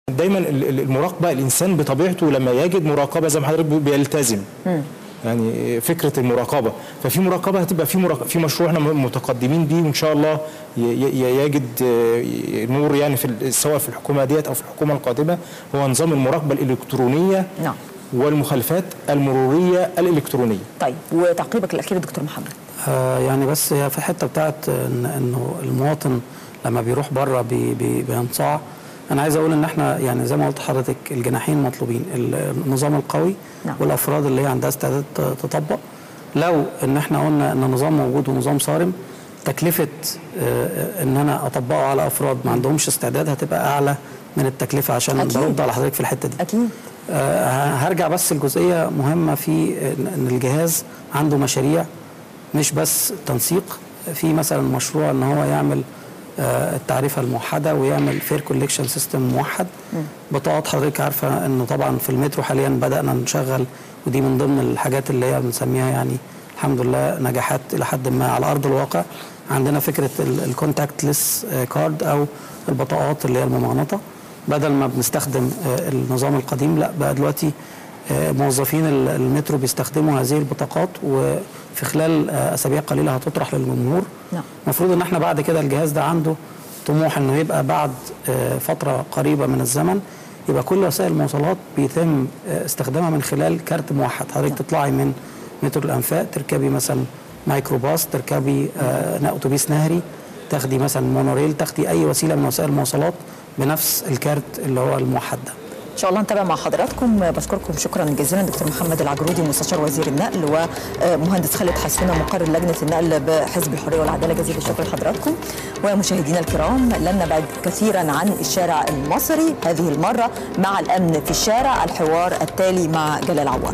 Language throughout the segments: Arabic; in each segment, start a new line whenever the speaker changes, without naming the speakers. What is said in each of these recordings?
دايما المراقبه، الانسان بطبيعته لما يجد مراقبه زي ما حضرتك بيلتزم. يعني فكره المراقبه، ففي مراقبه هتبقى في مشروع احنا متقدمين بيه وان شاء الله يجد نور يعني سواء في الحكومه ديت او في الحكومه القادمه، هو نظام المراقبه الالكترونيه.
نعم.
والمخالفات المروريه الالكترونيه.
طيب وتعقيبك الاخير يا دكتور محمد؟
يعني بس هي في الحته بتاعت انه المواطن لما بيروح بره بينصاع. انا عايز اقول ان احنا يعني زي ما قلت لحضرتك الجناحين مطلوبين، النظام القوي نعم. والافراد اللي هي عندها استعداد تطبق. لو ان احنا قلنا ان النظام موجود ونظام صارم، تكلفه ان انا اطبقه على افراد ما عندهمش استعداد هتبقى اعلى من التكلفه، عشان برد على حضرتك في الحته دي.
اكيد.
هرجع بس لجزئيه مهمه في ان الجهاز عنده مشاريع، مش بس تنسيق. في مثلا مشروع ان هو يعمل التعريفه الموحده ويعمل فير كوليكشن سيستم موحد. بطاقات حضرتك عارفه انه طبعا في المترو حاليا بدانا نشغل، ودي من ضمن الحاجات اللي هي بنسميها يعني الحمد لله نجاحات الى حد ما على ارض الواقع. عندنا فكره الكونتاكت ليس كارد او البطاقات اللي هي الممغنطه، بدل ما بنستخدم النظام القديم، لا بقى دلوقتي موظفين المترو بيستخدموا هذه البطاقات، وفي خلال اسابيع قليله هتطرح للجمهور. المفروض ان احنا بعد كده الجهاز ده عنده طموح انه يبقى بعد فتره قريبه من الزمن يبقى كل وسائل المواصلات بيتم استخدامها من خلال كارت موحد. حضرتك تطلعي من مترو الانفاق تركبي مثلا مايكروباص، تركبي اتوبيس نهري، تاخدي مثلا مونوريل، تاخدي اي وسيله من وسائل المواصلات بنفس الكارت اللي هو الموحد ده.
ان شاء الله نتابع مع حضراتكم. بشكركم شكرا جزيلا دكتور محمد العجرودي مستشار وزير النقل، ومهندس خالد حسونه مقرر لجنه النقل بحزب الحريه والعداله. جزيل الشكر لحضراتكم. ومشاهدينا الكرام، لن نبعد كثيرا عن الشارع المصري هذه المره مع الامن في الشارع، الحوار التالي مع جلال عوار.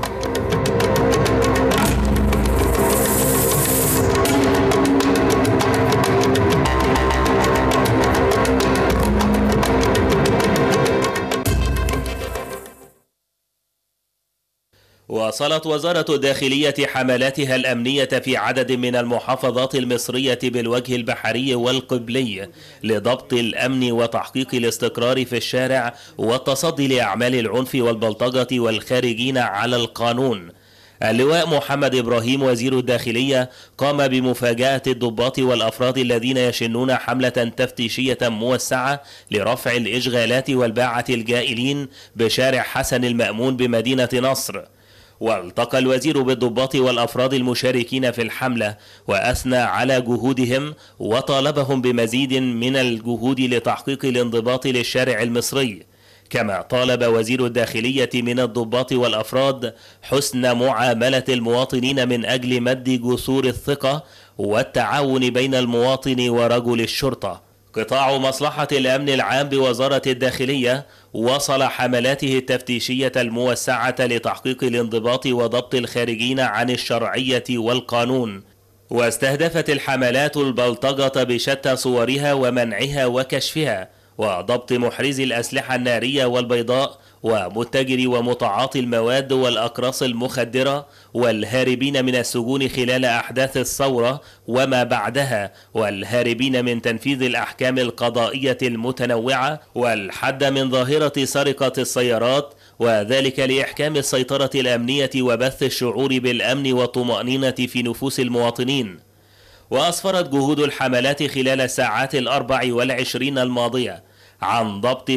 واصلت وزارة الداخلية حملاتها الأمنية في عدد من المحافظات المصرية بالوجه البحري والقبلي لضبط الأمن وتحقيق الاستقرار في الشارع والتصدي لأعمال العنف والبلطجة والخارجين على القانون. اللواء محمد إبراهيم وزير الداخلية قام بمفاجأة الضباط والأفراد الذين يشنون حملة تفتيشية موسعة لرفع الإشغالات والباعة الجائلين بشارع حسن المأمون بمدينة نصر. والتقى الوزير بالضباط والأفراد المشاركين في الحملة وأثنى على جهودهم وطالبهم بمزيد من الجهود لتحقيق الانضباط للشارع المصري. كما طالب وزير الداخلية من الضباط والأفراد حسن معاملة المواطنين من أجل مد جسور الثقة والتعاون بين المواطن ورجل الشرطة. قطاع مصلحة الأمن العام بوزارة الداخلية وصل حملاته التفتيشية الموسعة لتحقيق الانضباط وضبط الخارجين عن الشرعية والقانون. واستهدفت الحملات البلطجة بشتى صورها ومنعها وكشفها، وضبط محرزي الأسلحة النارية والبيضاء ومتجري ومتعاطي المواد والأقراص المخدرة والهاربين من السجون خلال أحداث الثورة وما بعدها، والهاربين من تنفيذ الأحكام القضائية المتنوعة، والحد من ظاهرة سرقة السيارات، وذلك لإحكام السيطرة الأمنية وبث الشعور بالأمن والطمأنينة في نفوس المواطنين. وأسفرت جهود الحملات خلال الساعات 24 الماضية عن ضبط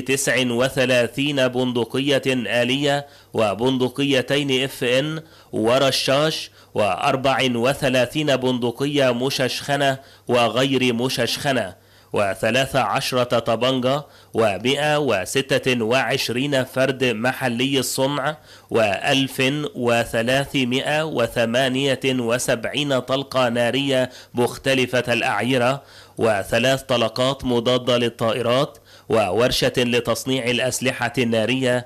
39 بندقية آلية وبندقيتين FN ورشاش، و34 بندقية مششخنة وغير مششخنة، و13 طبنجة، و126 فرد محلي الصنع، و1378 طلقة نارية مختلفة الأعيرة، و3 طلقات مضادة للطائرات، وورشة لتصنيع الأسلحة النارية،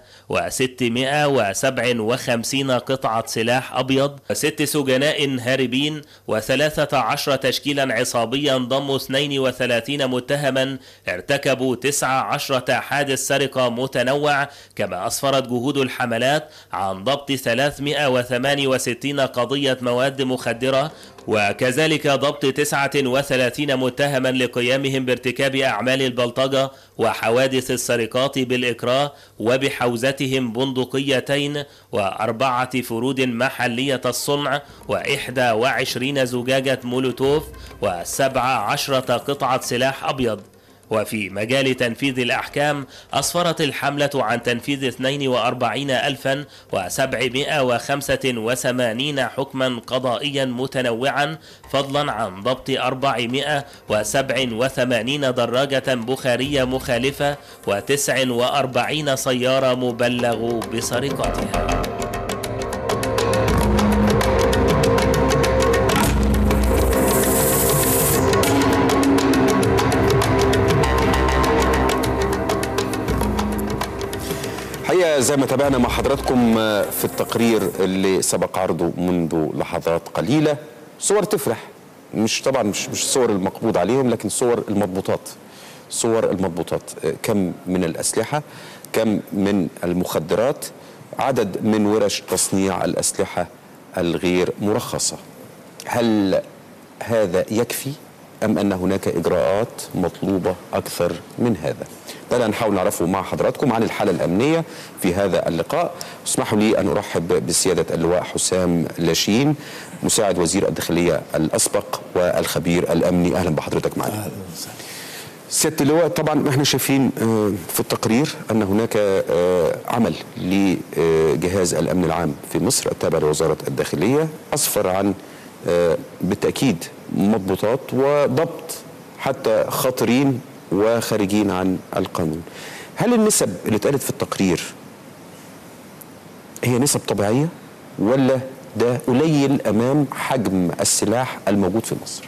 و657 قطعة سلاح أبيض، و6 سجناء هاربين، و13 تشكيلا عصابيا ضموا 32 متهما ارتكبوا 19 حادث سرقة متنوع. كما أسفرت جهود الحملات عن ضبط 368 قضية مواد مخدرة وكذلك ضبط 39 متهما لقيامهم بارتكاب أعمال البلطجة وحوادث السرقات بالإكراه وبحوزتهم بندقيتين و4 فرود محلية الصنع و21 زجاجة مولوتوف و17 قطعة سلاح أبيض. وفي مجال تنفيذ الأحكام أسفرت الحملة عن تنفيذ 42785 حكما قضائيا متنوعا، فضلا عن ضبط 487 دراجة بخارية مخالفة و49 سيارة مبلغ بسرقتها.
الحقيقة زي ما تابعنا مع حضراتكم في التقرير اللي سبق عرضه منذ لحظات قليلة، صور تفرح، مش طبعا مش الصور المقبوض عليهم، لكن صور المضبوطات، كم من الأسلحة، كم من المخدرات، عدد من ورش تصنيع الأسلحة الغير مرخصة. هل هذا يكفي أم أن هناك إجراءات مطلوبة أكثر من هذا؟ ده اللي هنحاول نعرفه مع حضراتكم عن الحالة الأمنية في هذا اللقاء. اسمحوا لي أن أرحب بسيادة اللواء حسام لاشين، مساعد وزير الداخلية الأسبق والخبير الأمني. أهلا بحضرتك معنا. أهلا وسهلا. سيادة اللواء، طبعا احنا شايفين في التقرير أن هناك عمل لجهاز الأمن العام في مصر التابع لوزارة الداخلية أسفر عن بالتأكيد مضبوطات وضبط حتى خاطرين وخارجين عن القانون. هل النسب اللي اتقالت في التقرير هي نسب طبيعية ولا ده قليل أمام حجم السلاح الموجود في مصر؟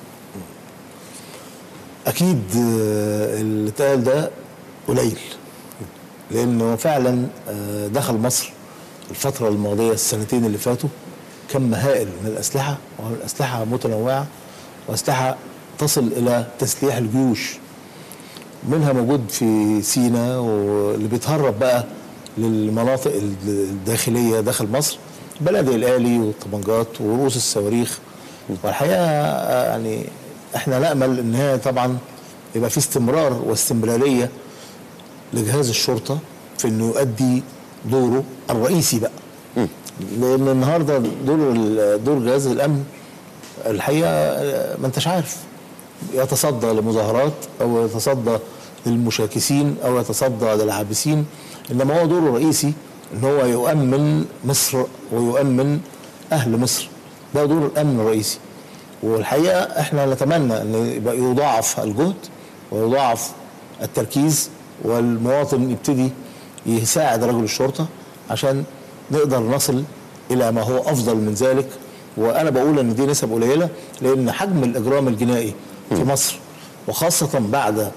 أكيد اللي اتقال ده قليل، لأنه فعلا دخل مصر الفترة الماضية السنتين اللي فاتوا كم هائل من الأسلحة، والأسلحة متنوعة وأسلحة تصل إلى تسليح الجيوش، منها موجود في سيناء واللي بيتهرب بقى للمناطق الداخلية داخل مصر، بلدي الآلي والطبنجات ورؤوس الصواريخ. والحقيقة يعني احنا نأمل ان هي طبعا يبقى في استمرار واستمرارية لجهاز الشرطة في انه يؤدي دوره الرئيسي بقى. لان النهارده دور جهاز الامن الحقيقه ما انتش عارف يتصدى لمظاهرات او يتصدى للمشاكسين او يتصدى للعابسين، انما هو دوره الرئيسي ان هو يؤمن مصر ويؤمن اهل مصر. ده دور الامن الرئيسي، والحقيقه احنا نتمنى ان يبقى يضاعف الجهد ويضاعف التركيز، والمواطن يبتدي يساعد رجل الشرطه عشان نقدر نصل الى ما هو افضل من ذلك. وانا بقول ان دي نسب قليله، لان حجم الاجرام الجنائي في مصر وخاصه بعد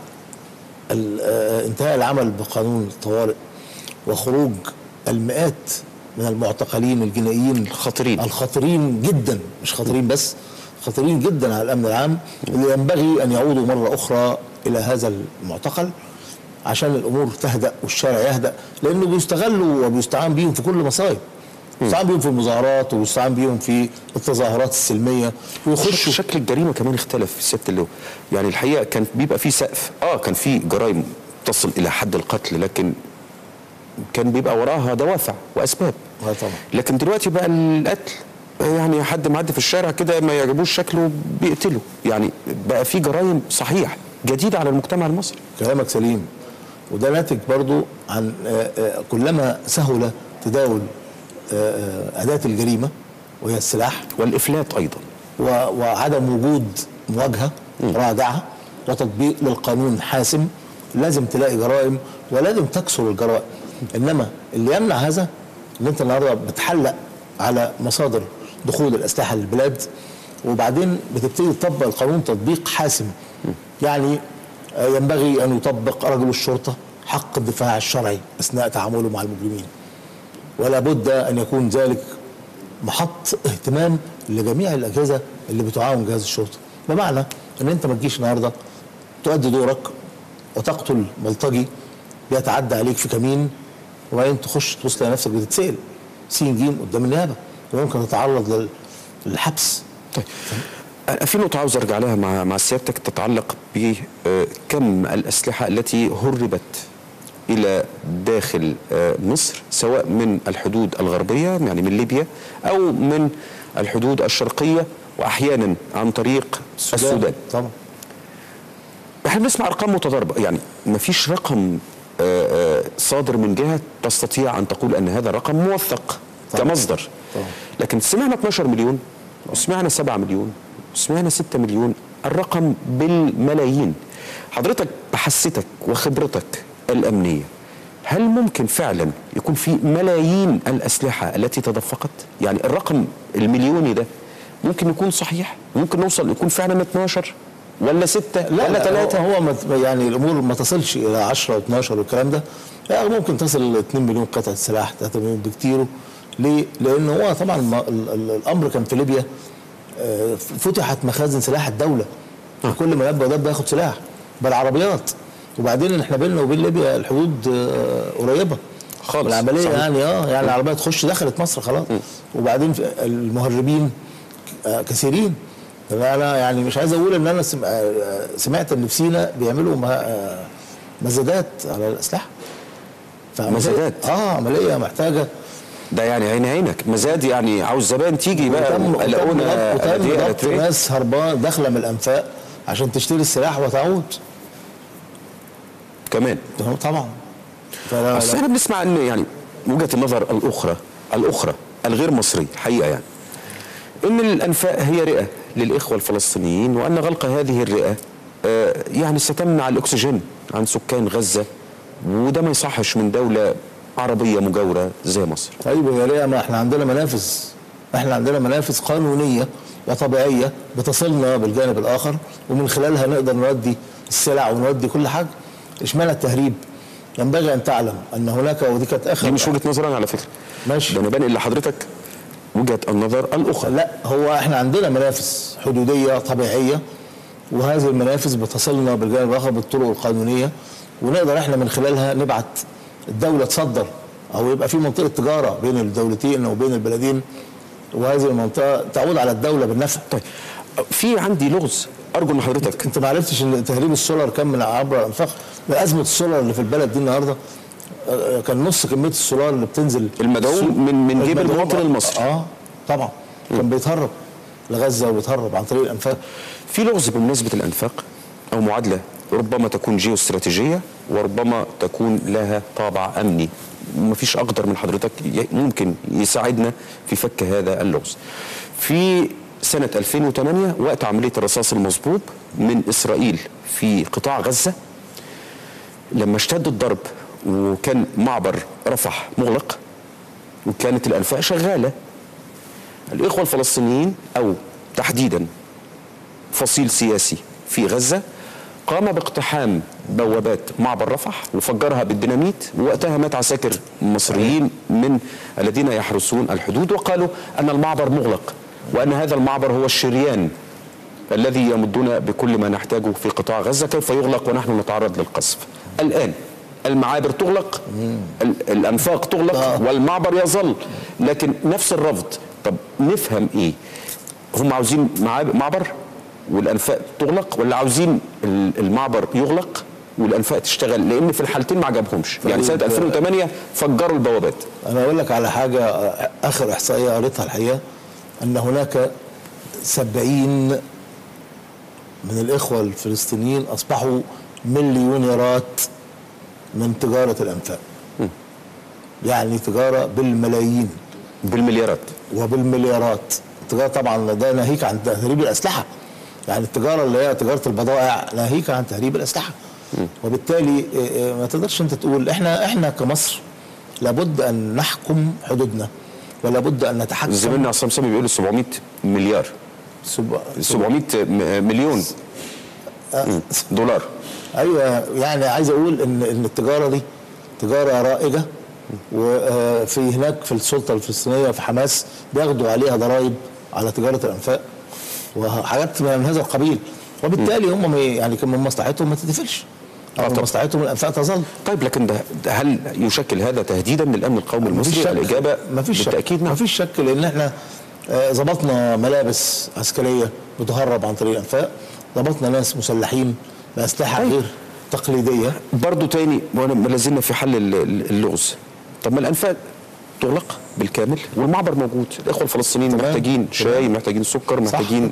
انتهاء العمل بقانون الطوارئ وخروج المئات من المعتقلين الجنائيين الخطيرين جدا، مش خطيرين بس، خطيرين جدا على الامن العام، اللي ينبغي ان يعودوا مره اخرى الى هذا المعتقل عشان الامور تهدأ والشارع يهدأ، لانه بيستغلوا وبيستعان بيهم في كل مصايب. بيستعان بيهم في المظاهرات وبيستعان بيهم في التظاهرات السلميه، ويخشوا.
شكل الجريمه كمان اختلف في سياده اللواء، يعني الحقيقه كان بيبقى في سقف، كان في جرائم تصل الى حد القتل، لكن كان بيبقى وراها دوافع واسباب.
طبعا.
لكن دلوقتي بقى القتل يعني حد معدي في الشارع كده ما يعجبوش شكله بيقتله، يعني بقى في جرائم صحيح جديده على المجتمع المصري.
كلامك سليم، وده ناتج برضو عن كلما سهل تداول أداة الجريمة وهي السلاح
والإفلات أيضا،
وعدم وجود مواجهة رادعة وتطبيق للقانون حاسم، لازم تلاقي جرائم ولازم تكسر الجرائم. إنما اللي يمنع هذا إن أنت النهارده بتحلق على مصادر دخول الأسلحة للبلاد، وبعدين بتبتدي تطبق القانون تطبيق حاسم. يعني ينبغي أن يطبق رجل الشرطة حق الدفاع الشرعي أثناء تعامله مع المجرمين، ولا بد أن يكون ذلك محط اهتمام لجميع الأجهزة اللي بتعاون جهاز الشرطة. بمعنى أن أنت ما تجيش النهارده تؤدي دورك وتقتل بلطجي بيتعدى عليك في كمين، وبعدين تخش تبص تلاقي نفسك بتتسأل سين جيم قدام النيابة، وممكن تتعرض للحبس.
طيب في نقطة عاوز أرجع لها مع سيادتك تتعلق بكم الأسلحة التي هربت إلى داخل مصر، سواء من الحدود الغربية يعني من ليبيا أو من الحدود الشرقية، وأحيانا عن طريق السودان.
طبعا
احنا بنسمع أرقام متضاربة، يعني ما فيش رقم صادر من جهة تستطيع أن تقول أن هذا الرقم موثق كمصدر. لكن سمعنا 12 مليون وسمعنا 7 مليون وسمعنا 6 مليون، الرقم بالملايين. حضرتك بحثتك وخبرتك الأمنية، هل ممكن فعلا يكون في ملايين الأسلحة التي تدفقت؟ يعني الرقم المليوني ده ممكن يكون صحيح؟ ممكن نوصل يكون فعلا 12 ولا 6 ولا 3؟
هو يعني الأمور ما تصلش إلى 10 و12 والكلام ده، يعني ممكن تصل ل 2 مليون قطعة سلاح، 3 مليون بكتيره. ليه؟ لأن هو طبعا الأمر كان في ليبيا فتحت مخازن سلاح الدولة، كل ما يبقى ده ياخد سلاح بالعربيات، وبعدين احنا بيننا وبين ليبيا الحدود قريبه
خالص
العمليه
صحيح.
يعني العربيه تخش دخلت مصر خلاص. وبعدين المهربين كثيرين. انا يعني مش عايز اقول ان انا سمعت ان في سيناء بيعملوا مزادات على الاسلحه.
مزادات؟
عمليه محتاجه
ده يعني عينك مزاد، يعني عاوز زبائن تيجي بقى
قلقونا ضبط ناس هربان داخله من الانفاق عشان تشتري السلاح وتعود
كمان.
طبعا.
بس احنا بنسمع ان يعني وجهه النظر الاخرى الغير مصريه حقيقه، يعني ان الانفاق هي رئه للاخوه الفلسطينيين، وان غلق هذه الرئه يعني ستمنع الاكسجين عن سكان غزه، وده ما يصحش من دوله عربيه مجاوره زي مصر.
طيب يا رئه، ما احنا عندنا منافذ قانونيه وطبيعيه بتصلنا بالجانب الاخر، ومن خلالها نقدر نودي السلع ونودي كل حاجه. اشمعنى التهريب؟ ينبغي ان تعلم ان هناك، ودي كانت اخر
دي مش وجهه نظر انا على فكره،
ماشي،
ده انا بنقل لحضرتك وجهه النظر الاخرى.
لا، هو احنا عندنا منافذ حدوديه طبيعيه، وهذه المنافذ بتصلنا بالجانب الاخر بالطرق القانونيه، ونقدر احنا من خلالها نبعت الدوله تصدر، او يبقى في منطقه تجاره بين الدولتين وبين البلدين، وهذه المنطقه تعود على الدوله بالنفع.
طيب في عندي لغز ارجو ان حضرتك،
انت ما عرفتش ان تهريب السولار كان من عبر الانفاق؟ من ازمه السولار اللي في البلد دي النهارده كان نص كميه السولار اللي بتنزل
المدعوم من جيب المواطن المصري.
طبعا كان بيتهرب لغزه وبيتهرب عن طريق الانفاق.
في لغز بمناسبه الانفاق او معادله ربما تكون جيوستراتيجيه وربما تكون لها طابع امني، مفيش اقدر من حضرتك ممكن يساعدنا في فك هذا اللغز. في سنة 2008 وقت عملية الرصاص المصبوب من إسرائيل في قطاع غزة، لما اشتد الضرب وكان معبر رفح مغلق وكانت الأنفاق شغالة، الإخوة الفلسطينيين أو تحديدا فصيل سياسي في غزة قام باقتحام بوابات معبر رفح وفجرها بالديناميت، ووقتها مات عساكر مصريين من الذين يحرسون الحدود، وقالوا أن المعبر مغلق وأن هذا المعبر هو الشريان الذي يمدنا بكل ما نحتاجه في قطاع غزة، كيف يغلق ونحن نتعرض للقصف؟ الآن المعابر تغلق، الأنفاق تغلق والمعبر يظل، لكن نفس الرفض. طب نفهم إيه؟ هم عاوزين معبر والأنفاق تغلق، ولا عاوزين المعبر يغلق والأنفاق تشتغل؟ لأن في الحالتين ما عجبهمش. يعني سنة 2008 فجروا البوابات.
أنا أقول لك على حاجة، آخر إحصائية قريتها الحقيقة، أن هناك 70 من الإخوة الفلسطينيين أصبحوا مليونيرات من تجارة الأنفاق. يعني تجارة بالملايين،
بالمليارات
وبالمليارات. التجارة طبعا ده ناهيك عن تهريب الأسلحة، يعني التجارة اللي هي تجارة البضائع ناهيك عن تهريب الأسلحة. وبالتالي ما تقدرش أنت تقول إحنا كمصر لابد أن نحكم حدودنا، ولا بد ان نتحكم.
زميلنا عصام سامي بيقول 700 مليار 700 مليون دولار.
ايوه، يعني عايز اقول ان التجاره دي تجاره رائجه، وفي هناك في السلطه الفلسطينيه في حماس بياخدوا عليها ضرائب على تجاره الانفاق وحاجات من هذا القبيل، وبالتالي هم يعني كان من مصلحتهم ما تتقفلش، من مصلحتهم الانفاق تظل.
طيب لكن ده هل يشكل هذا تهديدا للامن القومي المصري؟ الاجابه
ما فيش
بالتاكيد نعم.
ما فيش شك، لان احنا ضبطنا ملابس عسكريه بتهرب عن طريق الانفاق، ضبطنا ناس مسلحين باسلحه غير تقليديه.
برضو تاني ما لازلنا في حل اللغز. طب ما الانفاق تغلق بالكامل والمعبر موجود، الاخوه الفلسطينيين محتاجين شاي، محتاجين سكر، محتاجين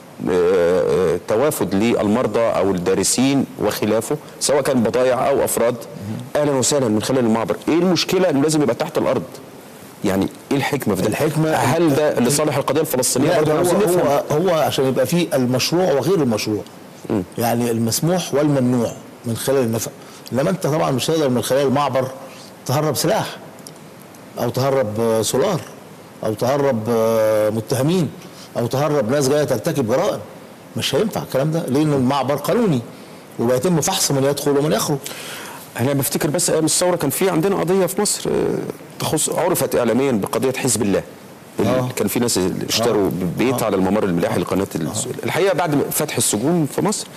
توافد للمرضى او الدارسين وخلافه، سواء كان بضائع او افراد. اهلا وسهلا من خلال المعبر. ايه المشكله انه لازم يبقى تحت الارض؟ يعني ايه الحكمه في ده؟
الحكمه
هل ده لصالح القضيه الفلسطينيه؟ برضه
هو عشان يبقى فيه المشروع وغير المشروع. يعني المسموح والممنوع من خلال النفق. انما انت طبعا مش هتقدر من خلال المعبر تهرب سلاح او تهرب سولار او تهرب متهمين او تهرب ناس جايه ترتكب جرائم. مش هينفع الكلام ده، لان المعبر قانوني وبيتم فحص من يدخل ومن يخرج.
انا بفتكر بس ايام الثوره كان في عندنا قضيه في مصر تخص، عرفت اعلاميا بقضيه حزب الله. كان في ناس اشتروا بيت على الممر الملاحي لقناه السويس. الحقيقه بعد فتح السجون في مصر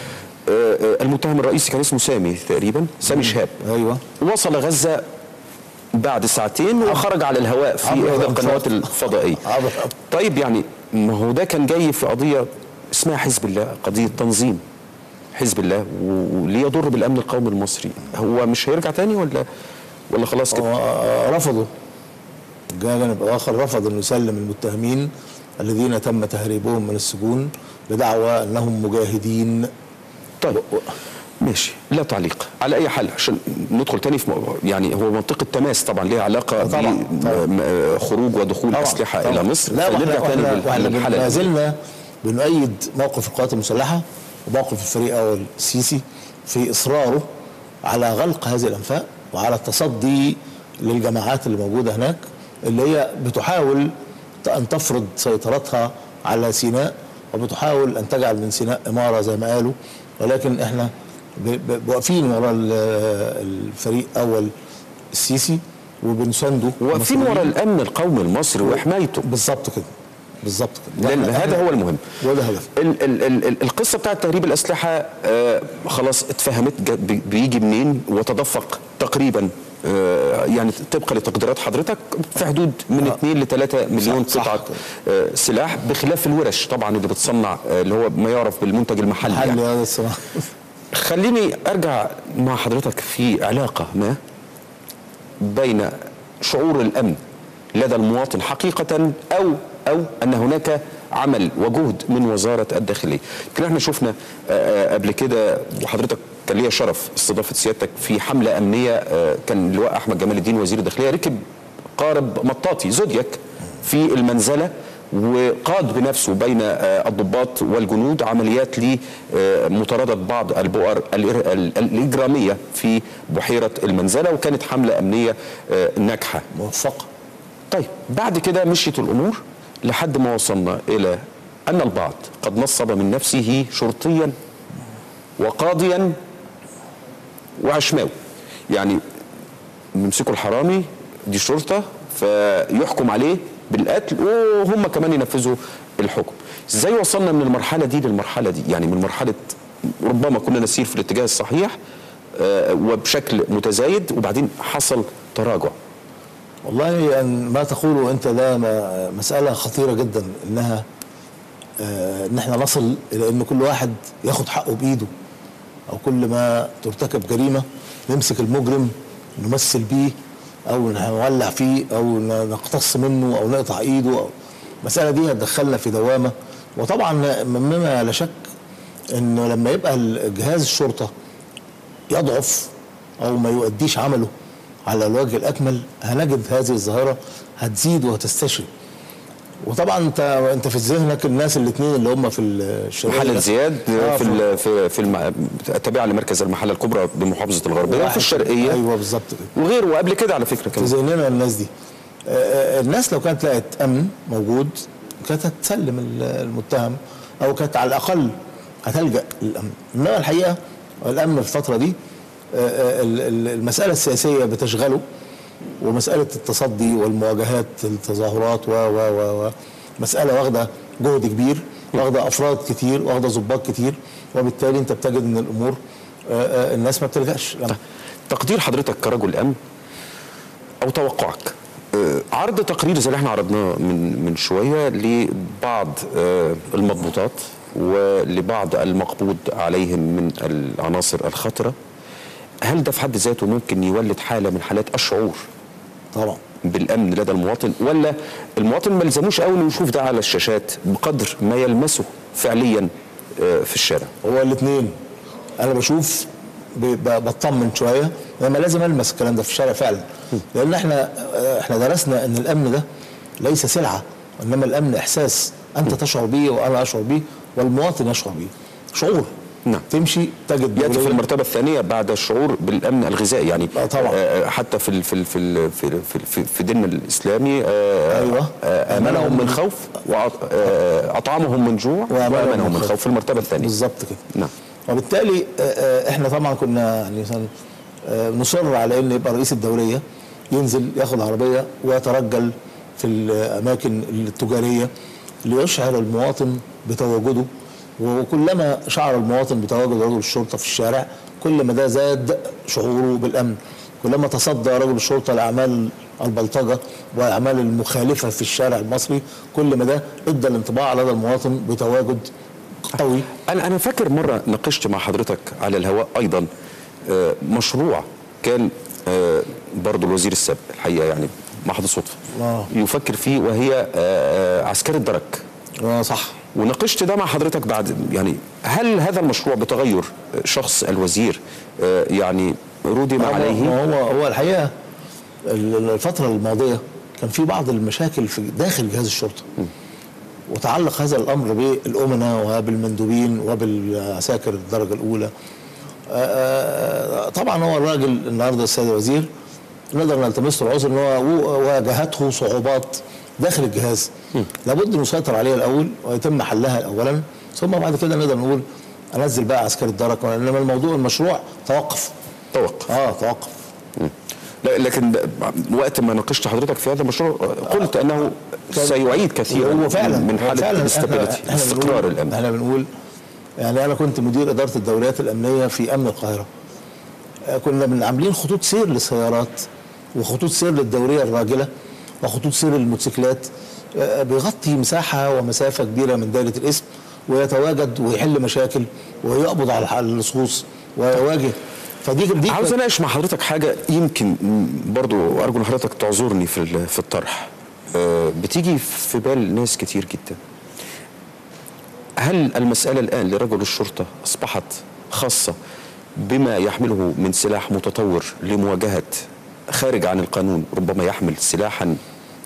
المتهم الرئيسي كان اسمه سامي تقريبا، سامي شهاب.
ايوه.
وصل غزه بعد ساعتين وخرج على الهواء في احدى القنوات الفضائيه. طيب يعني ما هو ده كان جاي في قضيه اسمها حزب الله، قضيه تنظيم حزب الله وليضر بالامن القومي المصري. هو مش هيرجع تاني ولا خلاص كده؟
رفضوا. جانب اخر رفض انه يسلم المتهمين الذين تم تهريبهم من السجون بدعوى انهم مجاهدين.
طيب ماشي، لا تعليق. على اي حال عشان ندخل تاني في يعني هو منطقه تماس طبعا ليها علاقه بخروج ودخول اسلحه الى مصر.
لا
نرجع تاني
للحاله. ما زلنا بنؤيد موقف القوات المسلحه وموقف الفريق اول السيسي في اصراره على غلق هذه الانفاق وعلى التصدي للجماعات اللي موجوده هناك اللي هي بتحاول ان تفرض سيطرتها على سيناء وبتحاول ان تجعل من سيناء اماره زي ما قالوا. ولكن احنا واقفين ورا الفريق اول السيسي وبنسنده،
واقفين ورا الامن القومي المصري وحمايته.
بالظبط كده، بالظبط كده.
هذا هو المهم
وده هدف.
القصه بتاعت تهريب الاسلحه خلاص اتفهمت بيجي منين وتدفق تقريبا يعني طبقا لتقديرات حضرتك في حدود من 2 ل 3 مليون قطعه سلاح، بخلاف الورش طبعا اللي بتصنع اللي هو ما يعرف بالمنتج المحلي.
يعني.
خليني ارجع مع حضرتك في علاقه ما بين شعور الامن لدى المواطن حقيقه او ان هناك عمل وجهد من وزاره الداخليه. يمكن احنا شفنا قبل كده وحضرتك كان ليا شرف استضافه سيادتك في حمله امنيه، كان اللواء احمد جمال الدين وزير الداخليه ركب قارب مطاطي زودياك في المنزله وقاد بنفسه بين الضباط والجنود عمليات لمطارده بعض البؤر الاجراميه في بحيره المنزله، وكانت حمله امنيه ناجحه
موفقه.
طيب بعد كده مشيت الامور لحد ما وصلنا الى ان البعض قد نصب من نفسه شرطيا وقاضيا وعشماوي. يعني يمسكوا الحرامي دي شرطه فيحكم عليه بالقتل وهم كمان ينفذوا الحكم. ازاي وصلنا من المرحله دي للمرحله دي؟ يعني من مرحله ربما كنا نسير في الاتجاه الصحيح وبشكل متزايد وبعدين حصل تراجع.
والله ما تقوله انت ده مساله خطيره جدا، انها ان احنا نصل الى ان كل واحد ياخد حقه بايده، او كل ما ترتكب جريمه نمسك المجرم نمثل بيه او نولع فيه او نقتص منه او نقطع ايده. المساله دي هتدخلنا في دوامه. وطبعا مما لا شك انه لما يبقى جهاز الشرطه يضعف او ما يؤديش عمله على الوجه الاكمل هنجد هذه الظاهره هتزيد وهتستشري. وطبعا انت في ذهنك الناس الاثنين اللي هم في الشرقيه،
محل زياد في التابعه لمركز المحله الكبرى بمحافظه الغربيه وفي الشرقيه.
ايوه بالظبط كده.
وغيره وقبل كده على فكره كمان
في ذهننا الناس دي. الناس لو كانت لقت امن موجود كانت هتسلم المتهم او كانت على الاقل هتلجا للامن. انما الحقيقه الامن في الفتره دي المساله السياسيه بتشغله، ومساله التصدي والمواجهات التظاهرات و مساله واخده جهد كبير، واخده افراد كتير، واخده ضباط كتير، وبالتالي انت بتجد ان الامور الناس ما بتلجاش.
تقدير حضرتك كرجل امن او توقعك عرض تقرير زي اللي احنا عرضناه من شويه لبعض المضبوطات ولبعض المقبوض عليهم من العناصر الخطره، هل ده في حد ذاته ممكن يولد حاله من حالات الشعور
طبعا
بالامن لدى المواطن، ولا المواطن ما يلزموش قوي انه يشوف ده على الشاشات بقدر ما يلمسه فعليا في الشارع؟
هو الاثنين. انا بشوف بطمن شويه لما لازم المس الكلام ده في الشارع فعلا، لان احنا درسنا ان الامن ده ليس سلعه، انما الامن احساس انت تشعر به وانا اشعر به والمواطن يشعر به، شعور.
نعم.
تمشي تجد
ياتي في المرتبه الثانيه بعد الشعور بالامن الغذائي، يعني
طبعا.
حتى في ديننا الاسلامي
ايوه
امنهم من خوف واطعمهم من جوع وامنهم من خوف في المرتبه الثانيه
بالظبط كده.
نعم.
وبالتالي احنا طبعا كنا يعني مثلا نصر على ان يبقى رئيس الدوريه ينزل ياخد عربيه ويترجل في الاماكن التجاريه ليشعر المواطن بتواجده، وكلما شعر المواطن بتواجد رجل الشرطه في الشارع كل ما ده زاد شعوره بالامن، كلما تصدى رجل الشرطه لاعمال البلطجه واعمال المخالفه في الشارع المصري كل ما ده ادى الانطباع لدى المواطن بتواجد قوي.
انا فاكر مره ناقشت مع حضرتك على الهواء ايضا مشروع كان برضه الوزير السابق الحقيقه يعني محض صدفه يفكر فيه، وهي عسكري الدرك.
صح.
وناقشت ده مع حضرتك بعد، يعني هل هذا المشروع بتغير شخص الوزير يعني ردم عليه؟
هو الحقيقه الفتره الماضيه كان في بعض المشاكل في داخل جهاز الشرطه، وتعلق هذا الامر بالامناء وبالمندوبين وبالعساكر الدرجه الاولى. طبعا هو الراجل النهارده السيد الوزير نقدر نلتمس له العذر ان هو واجهته صعوبات داخل الجهاز لابد نسيطر عليها الاول ويتم حلها اولا، ثم بعد كده نقدر نقول انزل بقى عسكري الدرك، انما المشروع توقف. توقف.
لا لكن وقت ما ناقشت حضرتك في هذا المشروع قلت انه سيعيد كثيرا من حاله الاستابيليتي، استقرار الامن.
احنا بنقول يعني انا كنت مدير اداره الدوريات الامنيه في امن القاهره، كنا عاملين خطوط سير للسيارات وخطوط سير للدوريه الراجله وخطوط سير للموتوسيكلات، بيغطي مساحه ومسافه كبيره من دائره الاسم ويتواجد ويحل مشاكل ويقبض على اللصوص ويواجه. فدي
عاوز اناقش مع حضرتك حاجه يمكن برضو ارجو ان حضرتك تعذرني في الطرح، بتيجي في بال ناس كتير جدا. هل المساله الان لرجل الشرطه اصبحت خاصه بما يحمله من سلاح متطور لمواجهه خارج عن القانون ربما يحمل سلاحا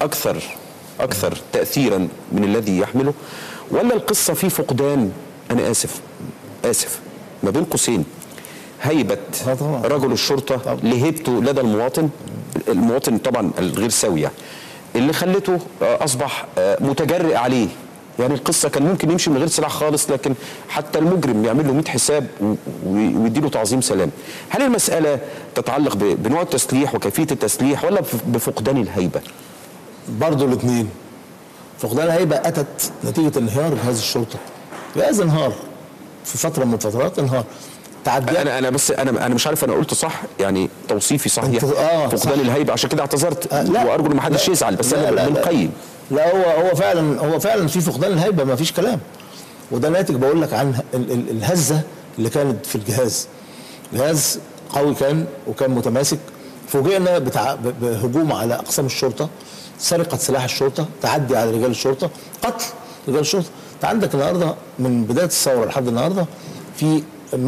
اكثر تاثيرا من الذي يحمله، ولا القصه في فقدان، انا اسف ما بين قوسين، هيبه رجل الشرطه لهيبته لدى المواطن طبعا الغير سوي يعني، اللي خلته اصبح متجرئ عليه. يعني القصه كان ممكن يمشي من غير سلاح خالص، لكن حتى المجرم يعمل له 100 حساب ويديله تعظيم سلام. هل المساله تتعلق بنوع التسليح وكيفيه التسليح ولا بفقدان الهيبه؟
برضه الاثنين. فقدان الهيبه اتت نتيجه انهيار جهاز الشرطه. جهاز انهار في فتره من الفترات، انهار.
انا بس انا مش عارف انا قلت صح يعني توصيفي صحيح فقدان الهيبه، عشان كده اعتذرت وارجو ان ما حدش يزعل، بس انا بنقيم.
لا هو فعلا في فقدان الهيبه، ما فيش كلام. وده ناتج بقول لك عن الهزه اللي كانت في الجهاز. جهاز قوي وكان متماسك، فوجئنا بهجوم على اقسام الشرطه، سرقه سلاح الشرطه، تعدي على رجال الشرطه، قتل رجال الشرطه. انت عندك النهارده من بدايه الثوره لحد النهارده في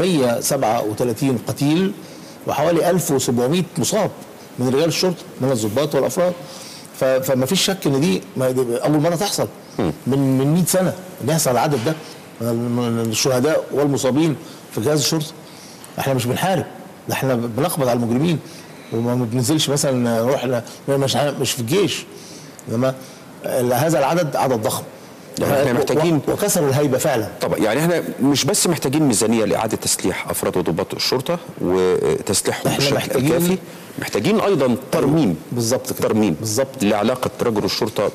137 قتيل وحوالي 1700 مصاب من رجال الشرطه من الضباط والافراد. فما فيش شك ان دي اول مره تحصل من 100 سنه ان يحصل العدد ده من الشهداء والمصابين في جهاز الشرطه. احنا مش بنحارب، احنا بنقبض على المجرمين وما بننزلش مثلا نروح مش في الجيش، انما هذا العدد عدد ضخم.
احنا محتاجين
وكسر الهيبه فعلا.
طبعا يعني احنا مش بس محتاجين ميزانيه لاعاده تسليح افراد وضباط الشرطه وتسليحهم بشكل كافي، محتاجين ايضا ترميم.
بالظبط كده.
ترميم بالظبط لعلاقه رجل الشرطه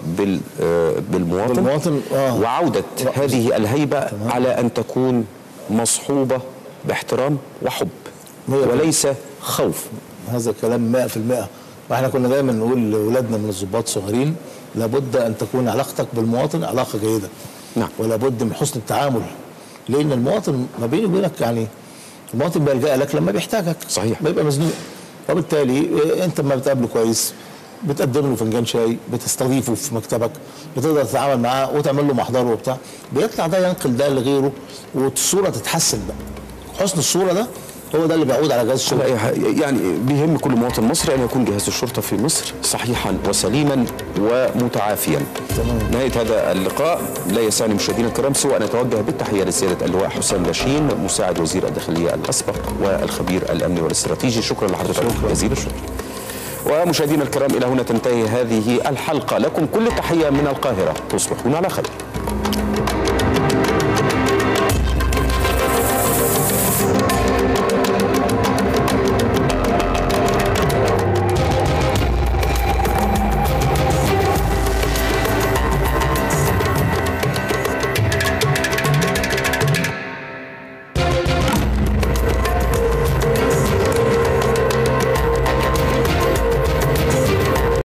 بالمواطن وعوده هذه الهيبه على ان تكون مصحوبه باحترام وحب وليس خوف.
هذا الكلام 100%. واحنا كنا دايما نقول لاولادنا من الضباط الصغيرين لابد ان تكون علاقتك بالمواطن علاقه جيده.
نعم.
ولا بد من حسن التعامل، لان المواطن ما بيني وبينك يعني المواطن بيلجأ لك لما بيحتاجك.
صحيح.
بيبقى مزنوق، وبالتالي انت لما بتقابله كويس بتقدم له فنجان شاي، بتستضيفه في مكتبك، بتقدر تتعامل معاه وتعمل له محضر وبتاع، بيطلع ده ينقل ده لغيره والصوره تتحسن بقى. حسن الصوره ده هو ده اللي بيعود على جهاز الشرطه.
يعني بيهم كل مواطن مصري ان يكون جهاز الشرطه في مصر صحيحا وسليما ومتعافيا. نهايه هذا اللقاء لا يسعني مشاهدينا الكرام سوى ان اتوجه بالتحيه لسياده اللواء حسام لاشين مساعد وزير الداخليه الاسبق والخبير الامني والاستراتيجي. شكرا لحضرتك جزيل الشكر. ومشاهدينا الكرام الى هنا تنتهي هذه الحلقه، لكم كل التحيه من القاهره، تصبحون على خير.